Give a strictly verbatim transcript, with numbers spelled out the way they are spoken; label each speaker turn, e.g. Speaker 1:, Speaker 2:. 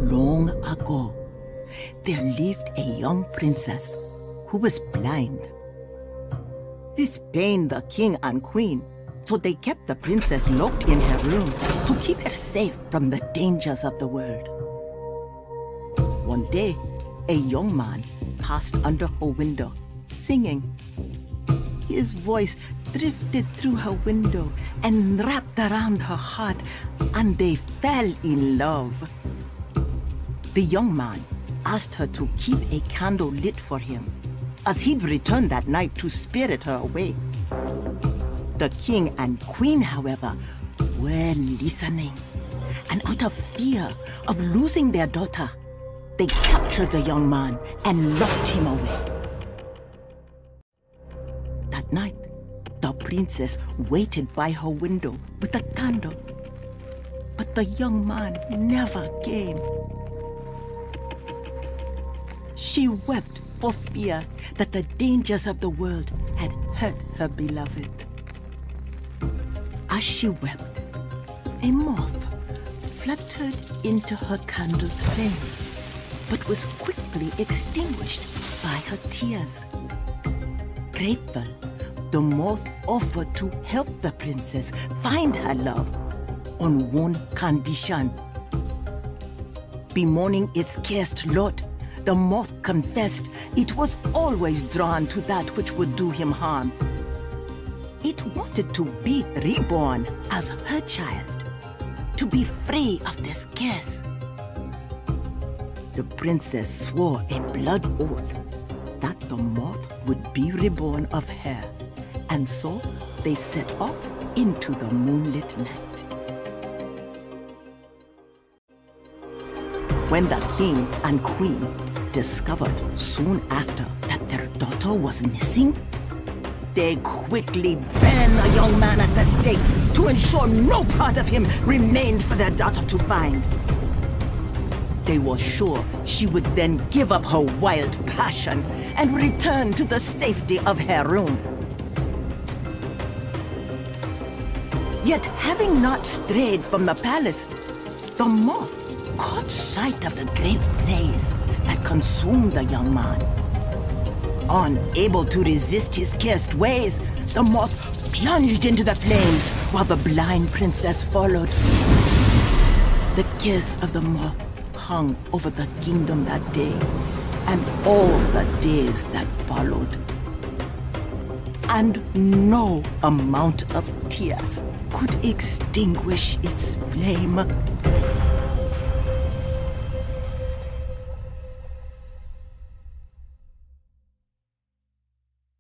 Speaker 1: Long ago, there lived a young princess who was blind. This pained the king and queen, so they kept the princess locked in her room to keep her safe from the dangers of the world. One day, a young man passed under her window, singing. His voice drifted through her window and wrapped around her heart, and they fell in love. The young man asked her to keep a candle lit for him, as he'd return that night to spirit her away. The king and queen, however, were listening, and out of fear of losing their daughter, they captured the young man and locked him away. That night, the princess waited by her window with a candle, but the young man never came. She wept for fear that the dangers of the world had hurt her beloved. As she wept, a moth fluttered into her candle's flame, but was quickly extinguished by her tears. Grateful, the moth offered to help the princess find her love on one condition. Bemoaning its cursed lot, the moth confessed it was always drawn to that which would do him harm. It wanted to be reborn as her child, to be free of this curse. The princess swore a blood oath that the moth would be reborn of her, and so they set off into the moonlit night. When the king and queen discovered soon after that their daughter was missing, they quickly burned the young man at the stake to ensure no part of him remained for their daughter to find. They were sure she would then give up her wild passion and return to the safety of her room. Yet, having not strayed from the palace, the moth caught sight of the great blaze that consumed the young man. Unable to resist his cursed ways, the moth plunged into the flames while the blind princess followed. The curse of the moth hung over the kingdom that day and all the days that followed. And no amount of tears could extinguish its flame.